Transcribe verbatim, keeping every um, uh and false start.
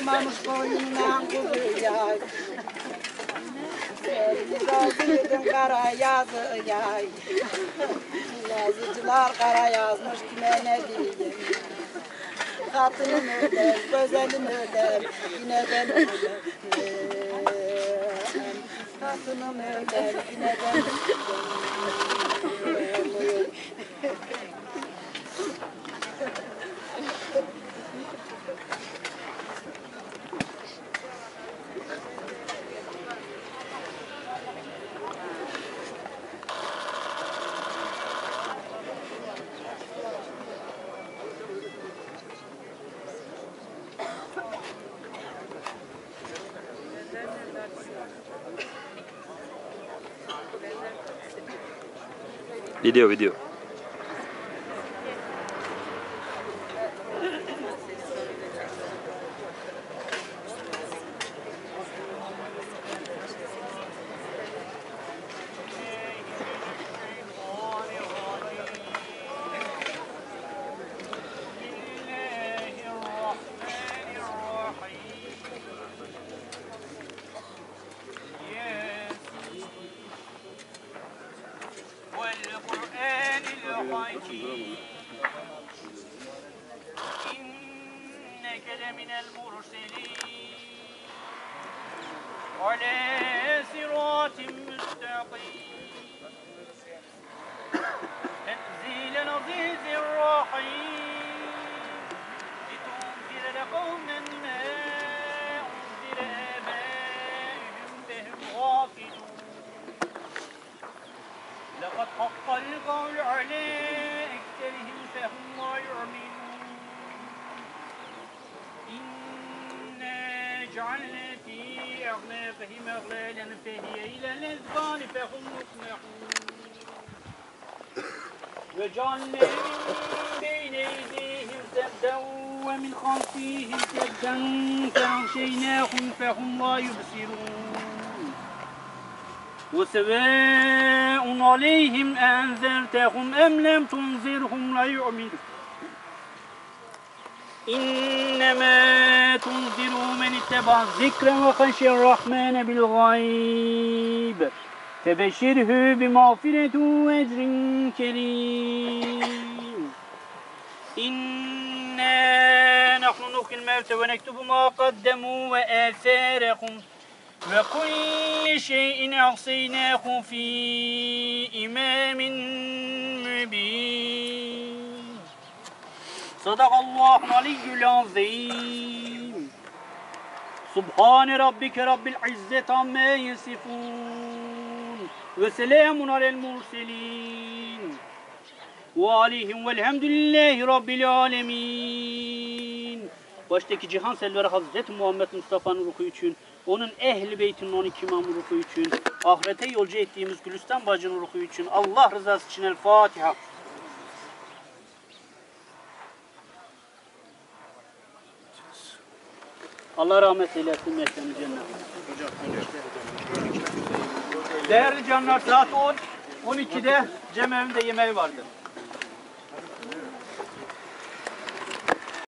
Sığmamış boynundan kuzu yay. Yazıydın kara yazı yay. Yazıcılar kara yazmış kime ne diyeyim. Katınım öder, güzelim öder, yine ben öder. Katınım öder, yine ben öder. Video video. إنك لمن المرسلين على صراط مستقيم تنزيل العزيز الرحيم لتنذر لقوما ما أنذر آبائهم فهم غافلون لقد حق القول على أكثرهم فهم لا يؤمنون إنا جعلنا في أعناقهم أغلالا فهي إلى الأذقان فهم مقمحون وجعلنا من بين أيديهم سدا ومن خلفهم سدا فأغشيناهم فهم لا يبصرون وسواء عليهم أنذرتهم أم لم تنذرهم لا يؤمنون إنما تنذر من اتبع الذكر وخشي الرحمن بالغيب فبشره بمغفرة وأجر كريم إنا نحن نحيي الموتى ونكتب ما قدموا وآثارهم وكل شيء أحصيناه في إمام مبين صدق الله العلي العظيم سبحان ربك رب العزة عما يصفون وسلام على المرسلين وعليهم والحمد لله رب العالمين. Baştaki Cihan Selver Hazreti Muhammed Mustafa'nın ruhu için, onun ehl-i beytinin on iki imamı ruhu için, ahirete yolcu ettiğimiz Gülistan bacının ruhu için, Allah rızası için El Fatiha. Allah rahmet eylesin, mekanı cennet. Değerli canlar, saat on, on ikide Cem evinde yemeği vardı.